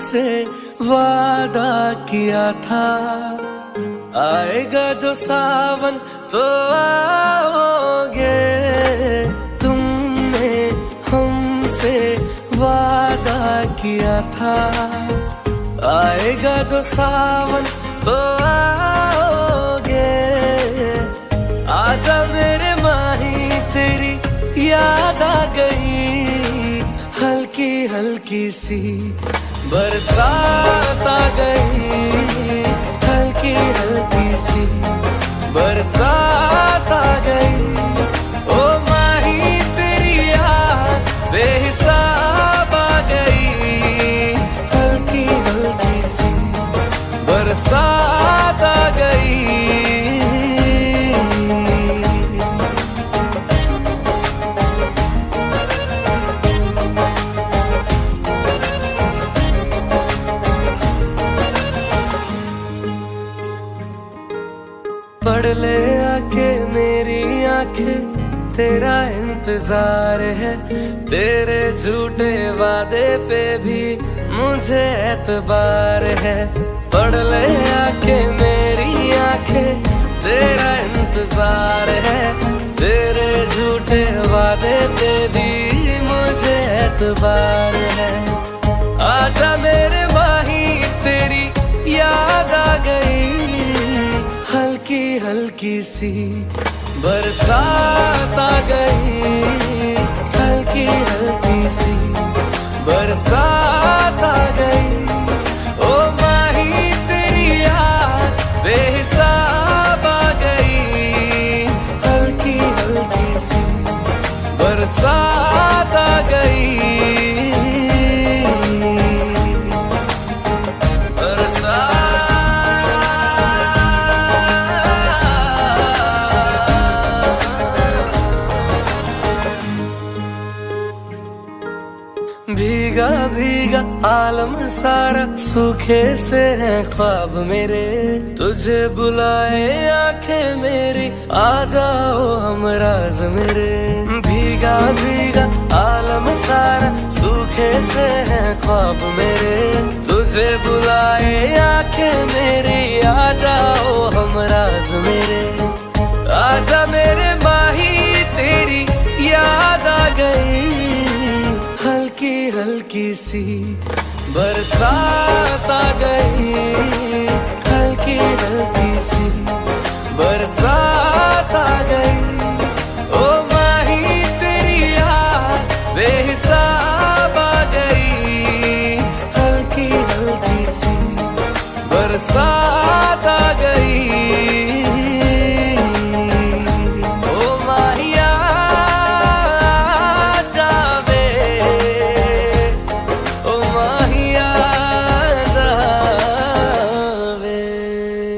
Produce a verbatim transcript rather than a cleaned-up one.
हमसे वादा किया था, आएगा जो सावन तो आओगे। तुमने हमसे वादा किया था, आएगा जो सावन तो आओगे। आजा मेरे माही तेरी याद आ गई, हल्की हल्की सी बरसात आ गई, हल्की हल्की सी बरसात आ गई। ओ माही तेरी याद बेहिसाब आ गई, हल्की हल्की सी बरसात आ गई। पढ़ ले आके मेरी आंखें, तेरा इंतजार है, तेरे झूठे वादे पे भी मुझे एतबार है। पढ़ ले आके मेरी आंखें, तेरा इंतजार है, तेरे झूठे वादे पे भी मुझे एतबार है। आजा मेरे माही तेरी याद आ गई, हल्की हल्की सी बरसात आ गई, हल्की हल्की सी बरसात आ गई। ओ माही तेरी याद बेहिसाब आ गई, हल्की हल्की सी बरसात आ गई। भीगा भीगा आलम सारा, सूखे से हैं ख्वाब मेरे, तुझे बुलाए आंखें मेरी, आ जाओ हमराज मेरे। भीगा भीगा आलम सारा, सूखे से हैं ख्वाब मेरे, तुझे बुलाए आंखें मेरी, आ जाओ हमराज मेरे। आजा मेरे माही तेरी याद आ गई, हल्की हल्की सी बरसात आ गई,